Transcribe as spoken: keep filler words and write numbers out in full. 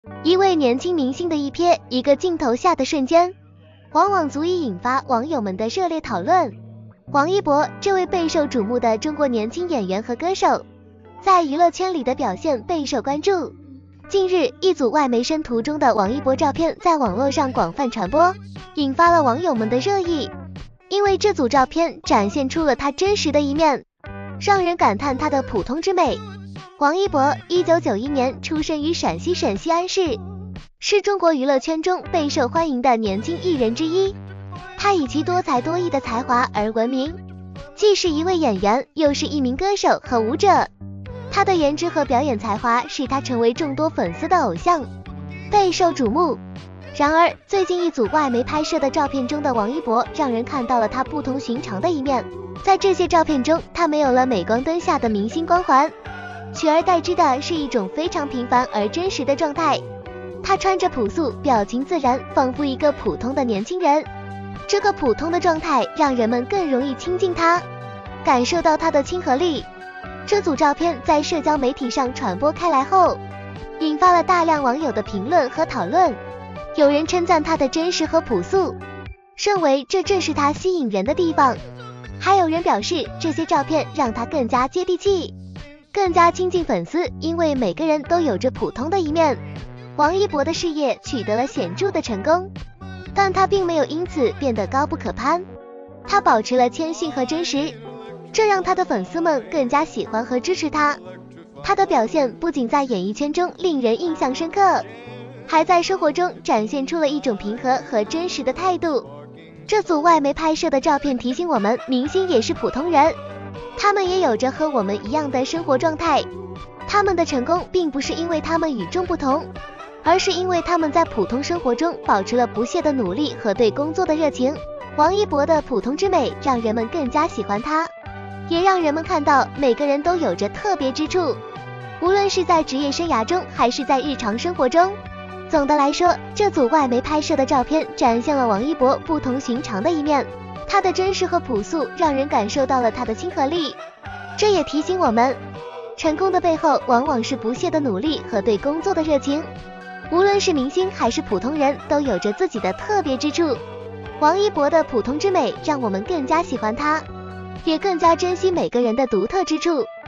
一位年轻明星的一瞥，一个镜头下的瞬间，往往足以引发网友们的热烈讨论。王一博这位备受瞩目的中国年轻演员和歌手，在娱乐圈里的表现备受关注。近日，一组外媒生图中的王一博照片在网络上广泛传播，引发了网友们的热议。因为这组照片展现出了他真实的一面，让人感叹他的普通之美。王一博一九九一年出生于陕西省西安市，是中国娱乐圈中备受欢迎的年轻艺人之一。他以其多才多艺的才华而闻名，既是一位演员，又是一名歌手和舞者。他的颜值和表演才华使他成为众多粉丝的偶像，备受瞩目。然而，最近一组外媒拍摄的照片中的王一博，让人看到了他不同寻常的一面。在这些照片中，他没有了镁光灯下的明星光环，取而代之的是一种非常平凡而真实的状态。他穿着朴素，表情自然，仿佛一个普通的年轻人。这个普通的状态让人们更容易亲近他，感受到他的亲和力。这组照片在社交媒体上传播开来后，引发了大量网友的评论和讨论。有人称赞他的真实和朴素，认为这正是他吸引人的地方。还有人表示，这些照片让他更加接地气，更加亲近粉丝，因为每个人都有着普通的一面。王一博的事业取得了显著的成功，但他并没有因此变得高不可攀，他保持了谦逊和真实，这让他的粉丝们更加喜欢和支持他。他的表现不仅在演艺圈中令人印象深刻，还在生活中展现出了一种平和和真实的态度。这组外媒拍摄的照片提醒我们，明星也是普通人，他们也有着和我们一样的生活状态。他们的成功并不是因为他们与众不同，而是因为他们在普通生活中保持了不懈的努力和对工作的热情。王一博的普通之美让人们更加喜欢他，也让人们看到每个人都有着特别之处，无论是在职业生涯中还是在日常生活中。总的来说，这组外媒拍摄的照片展现了王一博不同寻常的一面，他的真实和朴素让人感受到了他的亲和力。这也提醒我们，成功的背后往往是不懈的努力和对工作的热情。无论是明星还是普通人，都有着自己的特别之处。王一博的普通之美让我们更加喜欢他，也更加珍惜每个人的独特之处。